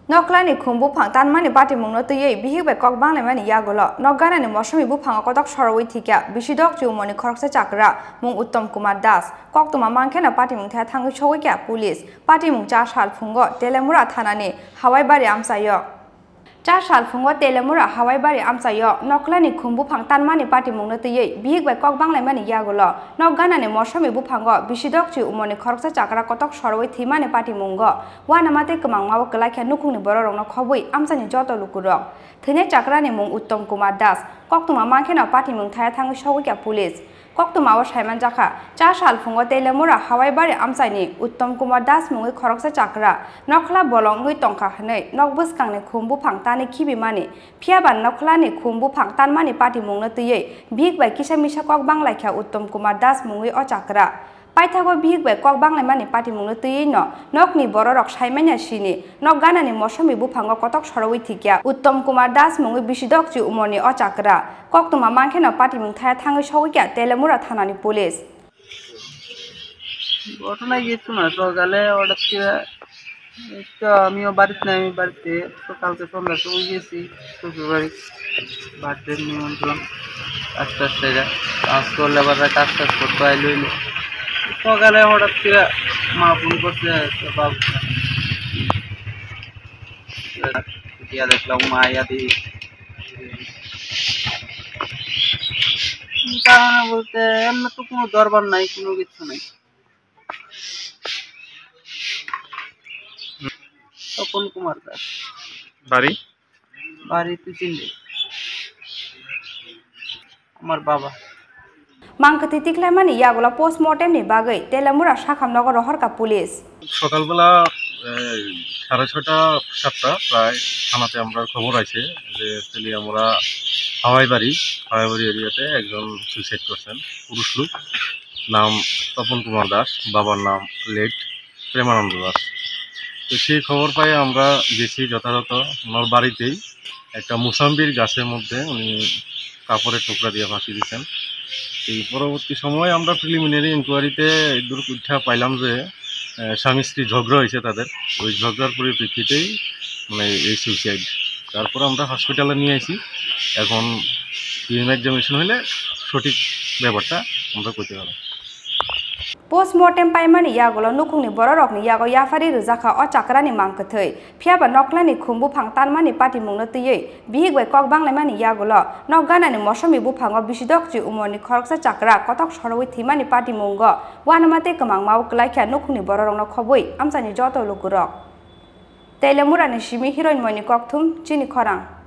Noklani kumbu pang tan mani bati mungno tuye bihik be kok Banglaimani Yakulo nokgana ni mosomi bu pang Kotok Sorowi Thwikha bisidok jumoni Khoroksa Chakra mung Uttom Kumar Das kok tuma mangkhena pati mung tha thangi Thwikha police pati mung cha sal phungo Telemura thanani hawai bari amsayo cha sal phungo Telemura hawai bari amsayo noklani kumbu pang tan mani pati mungno tuye bihik be kok Banglaimani Yakulo nokgana ni mosomi bu phango bisidok jumoni Khoroksa Chakra Kotok Sorowi Thimani pati mungo wanamate kemang mawo kelakha nukungni bororongno khobui amsani joto lukurok thine Chakra ni mung Uttom Kumar Das koktuma mangkhena pati mung thaya thangi Thwikha police koktuma wa saiman jakha cha sal phungo Telemura hawai bari amsaini Uttom Kumar Das mungui Khoroksa Chakra nokla bolongui tongkha hanei nokbus kangni khumbu phangtani khibimani phiaban noklani khumbu phangtanmani pati mungno tuye bihik bai kisa misa kok Banglaikha Uttom Kumar Das mungui o Chakra paithago bihik bai kok Banglaimani pati mungno tuye no nokni bororok saimanya sini nokganani mosomi buphango Kotok Sorowi Thwikha Uttom Kumar Das mungui bisidok chi umoni o Chakra koktuma mangkhena pati mung thaya thangi Thwikha Telemura thanani police ঘটনা কিছু না সকালে হঠাৎ করে আমিও বাড়িতে নাই আমি বাড়িতে কালকে সন্ধ্যার সময় গেছি শ্বশুরবাড়ি বাড়িতে নিমন্ত্রণ আস্তে আস্তে কাজ করলে আবার কাজ করতে আইল সকালে হঠাৎ করে মা ফোন করছে বাবু দেখলাম মা ইয়াদি কারণে বলতে এমনি তো কোনো দরবার নাই কোনো কিছু নাই তপন কুমার দাস বাড়ি বাড়ি তুই চিনলি আমার বাবা Mangkati Tiklamani Yakulo postmortem ni bagai Telemura Sakhamnagar Rohorka police সকালবেলা 6:30-7টা প্রায় থানাতে আমরা খবর আছে যে আমরা হাওয়াই বাড়ি এরিয়াতে একজন সুইসাইড করছেন পুরুষ লোক নাম তপন কুমার দাস বাবার নাম লেট প্রেমানন্দ দাস তো সেই খবর পাই আমরা গেছি যথাযথ ওনার বাড়িতেই একটা মুসাম্বির গাছের মধ্যে উনি কাপড়ের টুকরা দিয়ে ফাঁসি দিয়েছেন এই পরবর্তী সময় আমরা প্রিলিমিনারি ইনকোয়ারিতে দূর উঠা পাইলাম যে স্বামী স্ত্রী ঝগড়া হয়েছে তাদের ওই ঝগড়ার পরিপ্রেক্ষিতেই মানে এই সুইসাইড তারপর আমরা হসপিটালে নিয়ে আসি এখন পিএম এক্সামিনেশন হলে সঠিক ব্যাপারটা আমরা করতে পারবো postmortem paimani Yakulo nukungni bororokni yago yafari rujaka o Chakra ni mangkathai phiaba noklani khumbu phangtanmani pati mungno tuye bihik bai kok Banglaimani Yakulo nokgana ni mosomi buphango bisidok chi umoni Khoroksa Chakra Kotok Sorowi Thimani pati mungo wanamate kemang mawo kelakha nukungni bororokno khobui amsani joto lukurok Telemura ni simi heroin moni kokthum chini khorang